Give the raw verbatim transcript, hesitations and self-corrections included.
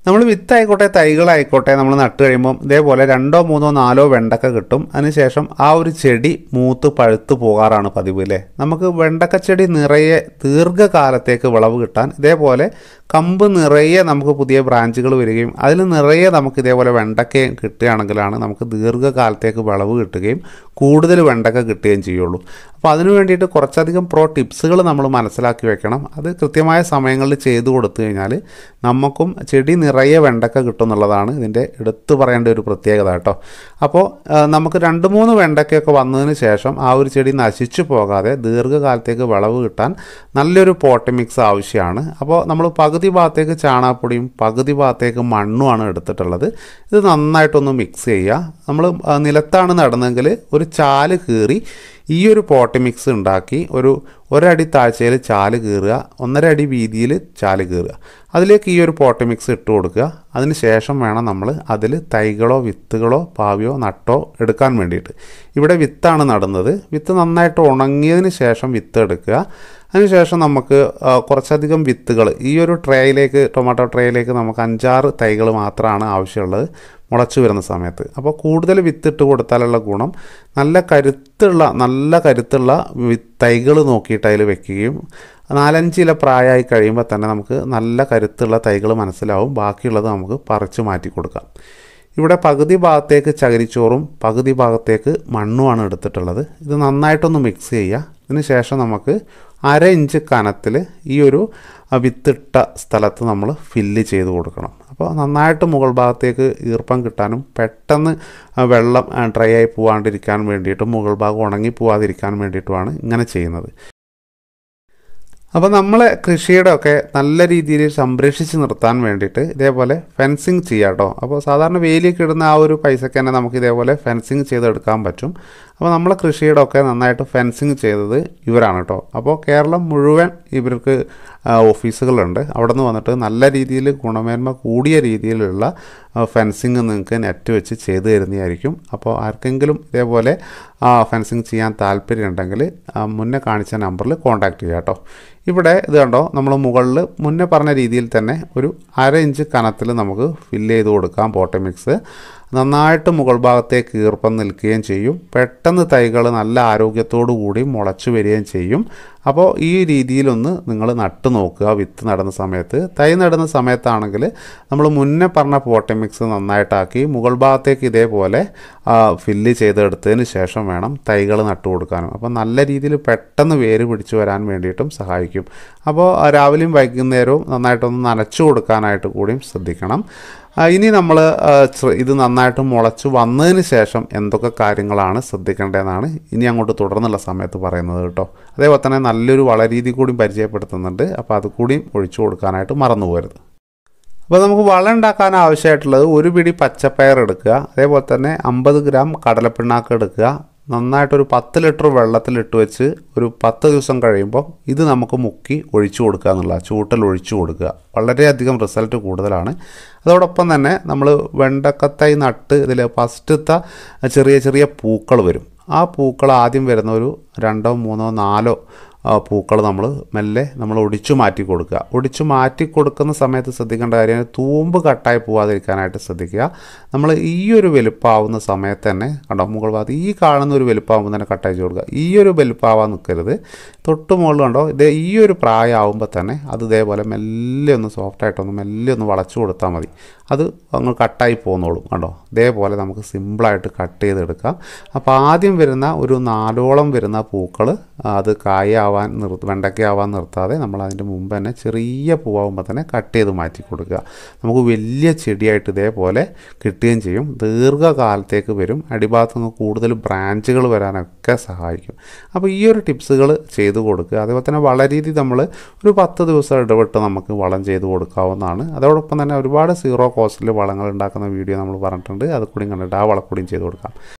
നമ്മൾ വിത്തായിക്കോട്ടെ തൈകളായിക്കോട്ടെ നമ്മൾ നട്ട് കഴിയുമ്പം ഇതേപോലെ രണ്ടോ മൂന്നോ നാലോ വെണ്ടക്ക കിട്ടും. അതിനുശേഷം ആ ഒരു ചെടി മൂത്ത് പഴുത്ത് പോകാറാണ് പതിവ് അല്ലേ. നമുക്ക് വെണ്ടക്ക ചെടി നിറയെ ദീർഘകാലത്തേക്ക് വിളവ് കിട്ടാൻ ഇതേപോലെ കമ്പ് നിറയെ നമുക്ക് പുതിയ ബ്രാഞ്ചുകൾ വരികയും അതിൽ നിറയെ നമുക്ക് ഇതേപോലെ വെണ്ടക്ക കിട്ടുകയാണെങ്കിലാണ് നമുക്ക് ദീർഘകാലത്തേക്ക് വിളവ് കിട്ടുകയും കൂടുതൽ വെണ്ടക്ക കിട്ടുകയും ചെയ്യുള്ളൂ. അപ്പോൾ അതിനു വേണ്ടിയിട്ട് കുറച്ചധികം പ്രോ ടിപ്സുകൾ നമ്മൾ മനസ്സിലാക്കി വെക്കണം. അത് കൃത്യമായ സമയങ്ങളിൽ ചെയ്തു കൊടുത്തു കഴിഞ്ഞാൽ നമുക്കും ചെടി നിറയെ വെണ്ടക്ക കിട്ടും എന്നുള്ളതാണ് ഇതിൻ്റെ എടുത്തു പറയേണ്ട ഒരു പ്രത്യേകത കേട്ടോ. അപ്പോൾ നമുക്ക് രണ്ട് മൂന്ന് വെണ്ടക്കയൊക്കെ വന്നതിന് ശേഷം ആ ഒരു ചെടി നശിച്ചു പോകാതെ ദീർഘകാലത്തേക്ക് വിളവ് കിട്ടാൻ നല്ലൊരു പോട്ട് മിക്സ് ആവശ്യമാണ്. അപ്പോൾ നമ്മൾ പകുതി ഭാഗത്തേക്ക് ചാണകപ്പൊടിയും പകുതി ഭാഗത്തേക്ക് മണ്ണുമാണ് എടുത്തിട്ടുള്ളത്. ഇത് നന്നായിട്ടൊന്ന് മിക്സ് ചെയ്യുക. നമ്മൾ നിലത്താണ് നടന്നെങ്കിൽ ഒരു ചാല് കീറി ഈ ഒരു പോട്ട് മിക്സ് ഉണ്ടാക്കി ഒരു ഒരടി താഴ്ചയിൽ ചാല് കീറുക, ഒന്നര അടി വീതിയിൽ ചാല് കീറുക. അതിലേക്ക് ഈ ഒരു പോട്ട് മിക്സ് ഇട്ട് കൊടുക്കുക. അതിന് ശേഷം വേണം നമ്മൾ അതിൽ തൈകളോ വിത്തുകളോ പാവിയോ നട്ടോ എടുക്കാൻ വേണ്ടിയിട്ട്. ഇവിടെ വിത്താണ് നടുന്നത്. വിത്ത് നന്നായിട്ട് ഉണങ്ങിയതിന് ശേഷം വിത്ത് എടുക്കുക. അതിനുശേഷം നമുക്ക് കുറച്ചധികം വിത്തുകൾ ഈ ഒരു ട്രേയിലേക്ക് ടൊമാറ്റോ ട്രേയിലേക്ക് നമുക്ക് അഞ്ചാറ് തൈകൾ മാത്രമാണ് ആവശ്യമുള്ളത് മുളച്ചു വരുന്ന സമയത്ത്. അപ്പോൾ കൂടുതൽ വിത്തിട്ട് കൊടുത്താലുള്ള ഗുണം നല്ല കരുത്തുള്ള നല്ല കരുത്തുള്ള തൈകൾ നോക്കിയിട്ട് അതിൽ വെക്കുകയും നാലഞ്ച് ഇല പ്രായമായി കഴിയുമ്പോൾ തന്നെ നമുക്ക് നല്ല കരുത്തുള്ള തൈകൾ മനസ്സിലാവും. ബാക്കിയുള്ളത് നമുക്ക് പറിച്ചു മാറ്റി കൊടുക്കാം. ഇവിടെ പകുതി ഭാഗത്തേക്ക് ചകിരിച്ചോറും പകുതി ഭാഗത്തേക്ക് മണ്ണുമാണ് എടുത്തിട്ടുള്ളത്. ഇത് നന്നായിട്ടൊന്ന് മിക്സ് ചെയ്യുക. ഇതിന് ശേഷം നമുക്ക് അര ഇഞ്ച് കനത്തിൽ ഈ ഒരു വിത്തിട്ട സ്ഥലത്ത് നമ്മൾ ഫില്ല് ചെയ്ത് കൊടുക്കണം. അപ്പോൾ നന്നായിട്ട് മുകൾ ഭാഗത്തേക്ക് ഈർപ്പം കിട്ടാനും പെട്ടെന്ന് വെള്ളം ഡ്രൈ ആയി പോകാണ്ടിരിക്കാൻ വേണ്ടിയിട്ടും മുകൾ ഭാഗം ഉണങ്ങി പോകാതിരിക്കാൻ വേണ്ടിയിട്ടുമാണ് ഇങ്ങനെ ചെയ്യുന്നത്. അപ്പോൾ നമ്മളെ കൃഷിയുടെ ഒക്കെ നല്ല രീതിയിൽ സംരക്ഷിച്ച് നിർത്താൻ വേണ്ടിയിട്ട് ഇതേപോലെ ഫെൻസിങ് ചെയ്യാം കേട്ടോ. അപ്പോൾ സാധാരണ വേലിയൊക്കെ ഇടുന്ന ആ ഒരു പൈസയ്ക്ക് തന്നെ നമുക്ക് ഇതേപോലെ ഫെൻസിങ് ചെയ്തെടുക്കാൻ പറ്റും. അപ്പോൾ നമ്മളെ കൃഷിയുടെ ഒക്കെ നന്നായിട്ട് ഫെൻസിങ് ചെയ്തത് ഇവരാണ് കേട്ടോ. അപ്പോൾ കേരളം മുഴുവൻ ഇവർക്ക് ഓഫീസുകളുണ്ട്. അവിടെ നിന്ന് വന്നിട്ട് നല്ല രീതിയിൽ ഗുണമേന്മ കൂടിയ രീതിയിലുള്ള ഫെൻസിങ് നിങ്ങൾക്ക് നെറ്റ് വെച്ച് ചെയ്തു തരുന്നതായിരിക്കും. അപ്പോൾ ആർക്കെങ്കിലും ഇതേപോലെ ഫെൻസിങ് ചെയ്യാൻ താല്പര്യം ഉണ്ടെങ്കിൽ മുന്നേ കാണിച്ച നമ്പറിൽ കോൺടാക്റ്റ് ചെയ്യാം കേട്ടോ. ഇവിടെ ഇത് കണ്ടോ, നമ്മൾ മുകളിൽ മുന്നേ പറഞ്ഞ രീതിയിൽ തന്നെ ഒരു അര ഇഞ്ച് കനത്തിൽ നമുക്ക് ഫില്ല് ചെയ്ത് കൊടുക്കാം പോട്ട് മിക്സ്. നന്നായിട്ട് മുകൾ ഭാഗത്തേക്ക് ഈർപ്പം നിൽക്കുകയും ചെയ്യും. പെട്ടെന്ന് തൈകൾ നല്ല ആരോഗ്യത്തോടു കൂടി മുളച്ചു വരികയും ചെയ്യും. അപ്പോൾ ഈ രീതിയിലൊന്ന് നിങ്ങൾ നട്ട് നോക്കുക. വിത്ത് നടുന്ന സമയത്ത് തൈ നടുന്ന സമയത്താണെങ്കിൽ നമ്മൾ മുന്നേ പറഞ്ഞ പോട്ട് മിക്സ് നന്നായിട്ടാക്കി മുകൾ ഭാഗത്തേക്ക് ഇതേപോലെ ഫില്ല് ചെയ്തെടുത്തതിന് ശേഷം വേണം തൈകൾ നട്ടു കൊടുക്കാനും. അപ്പോൾ നല്ല രീതിയിൽ പെട്ടെന്ന് വേര് പിടിച്ചു വരാൻ വേണ്ടിയിട്ടും സഹായിക്കും. അപ്പോൾ രാവിലെയും വൈകുന്നേരവും നന്നായിട്ടൊന്ന് നനച്ചു കൊടുക്കാനായിട്ട് കൂടിയും ശ്രദ്ധിക്കണം. ഇനി നമ്മൾ ഇത് നന്നായിട്ട് മുളച്ച് വന്നതിന് ശേഷം എന്തൊക്കെ കാര്യങ്ങളാണ് ശ്രദ്ധിക്കേണ്ടതെന്നാണ് ഇനി അങ്ങോട്ട് തുടർന്നുള്ള സമയത്ത് പറയുന്നത് കേട്ടോ. അതേപോലെ തന്നെ നല്ലൊരു വളരീതി കൂടി പരിചയപ്പെടുത്തുന്നുണ്ട്. അപ്പോൾ അത് കൂടിയും ഒഴിച്ചു കൊടുക്കാനായിട്ട് മറന്നു പോകരുത്. അപ്പോൾ നമുക്ക് വളം ഉണ്ടാക്കാൻ ആവശ്യമായിട്ടുള്ളത് ഒരു പിടി പച്ചപ്പയർ എടുക്കുക. അതേപോലെ തന്നെ അമ്പത് ഗ്രാം കടലപ്പിണ്ണാക്ക് എടുക്കുക. നന്നായിട്ടൊരു പത്ത് ലിറ്റർ വെള്ളത്തിലിട്ട് വെച്ച് ഒരു പത്ത് ദിവസം കഴിയുമ്പോൾ ഇത് നമുക്ക് മുക്കി ഒഴിച്ചു കൊടുക്കുക എന്നുള്ള ചൂട്ടിൽ ഒഴിച്ചു കൊടുക്കുക. വളരെയധികം റിസൾട്ട് കൂടുതലാണ്. അതോടൊപ്പം തന്നെ നമ്മൾ വെണ്ടക്കത്തൈ നട്ട് ഇതിൽ ഫസ്റ്റത്തെ ചെറിയ ചെറിയ പൂക്കൾ വരും. ആ പൂക്കൾ ആദ്യം വരുന്ന ഒരു രണ്ടോ മൂന്നോ നാലോ പൂക്കൾ നമ്മൾ മെല്ലെ നമ്മൾ ഒടിച്ചു മാറ്റി കൊടുക്കുക. ഒടിച്ചു മാറ്റി കൊടുക്കുന്ന സമയത്ത് ശ്രദ്ധിക്കേണ്ട കാര്യം തൂമ്പ് കട്ടായി പോകാതിരിക്കാനായിട്ട് ശ്രദ്ധിക്കുക. നമ്മൾ ഈ ഒരു വലുപ്പമാവുന്ന സമയത്ത് തന്നെ കണ്ടോ മുകൾ ഭാഗത്ത് ഈ കാണുന്ന ഒരു വലുപ്പമാകുമ്പോൾ തന്നെ കട്ടായി കൊടുക്കുക. ഈ ഒരു വലുപ്പമാവാൻ നിൽക്കരുത്. തൊട്ട് മുകളിൽ കണ്ടോ ഇതേ ഈ ഒരു പ്രായമാകുമ്പോൾ തന്നെ അത് ഇതേപോലെ മെല്ലെ ഒന്ന് സോഫ്റ്റായിട്ടൊന്ന് മെല്ലെ ഒന്ന് വളച്ചു കൊടുത്താൽ മതി. അത് അങ്ങ് കട്ടായി പോകുന്നോളും. കണ്ടോ ഇതേപോലെ നമുക്ക് സിമ്പിളായിട്ട് കട്ട് ചെയ്തെടുക്കാം. അപ്പോൾ ആദ്യം വരുന്ന ഒരു നാലോളം വരുന്ന പൂക്കൾ അത് കായാവാൻ നിർ വെണ്ടയ്ക്കാവാൻ നിർത്താതെ നമ്മൾ അതിൻ്റെ മുമ്പ് തന്നെ ചെറിയ പൂവാകുമ്പോൾ തന്നെ കട്ട് ചെയ്ത് മാറ്റി കൊടുക്കുക. നമുക്ക് വലിയ ചെടിയായിട്ട് ഇതേപോലെ കിട്ടുകയും ചെയ്യും. ദീർഘകാലത്തേക്ക് വരും. അടിഭാഗത്ത് നിന്ന് കൂടുതൽ ബ്രാഞ്ചുകൾ വരാനൊക്കെ സഹായിക്കും. അപ്പോൾ ഈ ഒരു ടിപ്സുകൾ ചെയ്തു കൊടുക്കുക. അതേപോലെ തന്നെ വളരീതി നമ്മൾ ഒരു പത്ത് ദിവസം ഇടവിട്ട് നമുക്ക് വളം ചെയ്ത് കൊടുക്കാവുന്നതാണ്. അതോടൊപ്പം തന്നെ ഒരുപാട് സീറോ കോസ്റ്റിൽ വളങ്ങൾ ഉണ്ടാക്കുന്ന വീഡിയോ നമ്മൾ പറഞ്ഞിട്ടുണ്ട്. അത് കൂടി കണ്ടിട്ട് ആ വളക്കൂടിയും ചെയ്ത് കൊടുക്കാം.